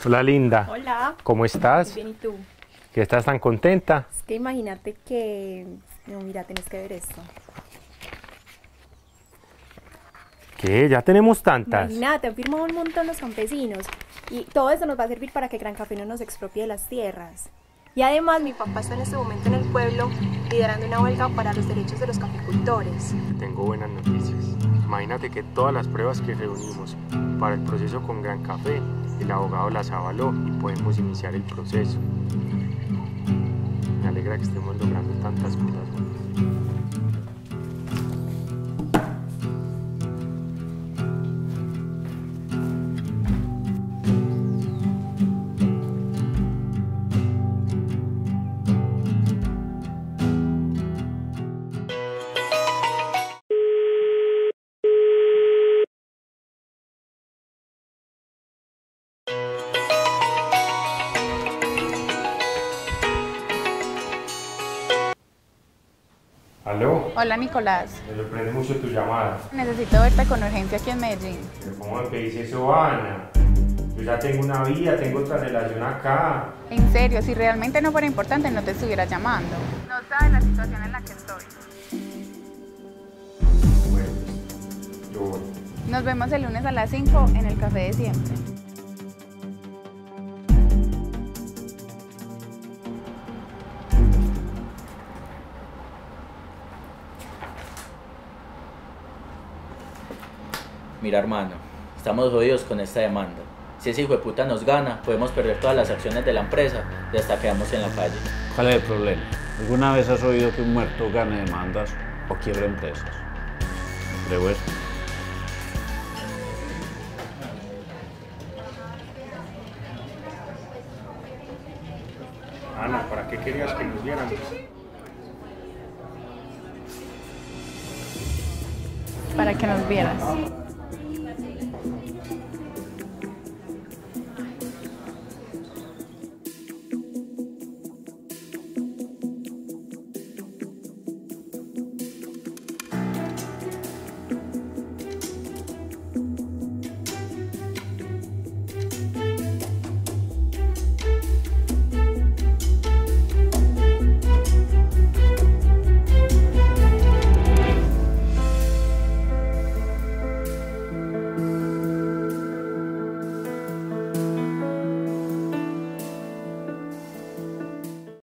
Hola linda. Hola. ¿Cómo estás? Bien, ¿y tú? ¿Qué estás tan contenta? Es que imagínate que... No, mira, tienes que ver esto. ¿Qué? ¿Ya tenemos tantas? Imagínate, han firmado un montón los campesinos. Y todo esto nos va a servir para que Gran Café no nos expropie las tierras. Y además mi papá está en este momento en el pueblo liderando una huelga para los derechos de los caficultores. Tengo buenas noticias. Imagínate que todas las pruebas que reunimos para el proceso con Gran Café, el abogado las avaló y podemos iniciar el proceso. Me alegra que estemos logrando tantas cosas juntos. ¿Aló? Hola Nicolás, Me sorprende mucho tu llamada. necesito verte con urgencia aquí en Medellín. Pero ¿cómo me dice eso, Ana? Yo ya tengo una vida, tengo otra relación acá. En serio, si realmente no fuera importante no te estuviera llamando. No sabes la situación en la que estoy. Bueno, yo voy. Nos vemos el lunes a las 5 en el café de siempre. Mira, hermano, estamos jodidos con esta demanda. Si ese hijo de puta nos gana, podemos perder todas las acciones de la empresa y hasta quedamos en la calle. ¿Cuál es el problema? ¿Alguna vez has oído que un muerto gane demandas o quiebre empresas? Creo eso. Ana, ¿para qué querías que nos viéramos? Para que nos vieras.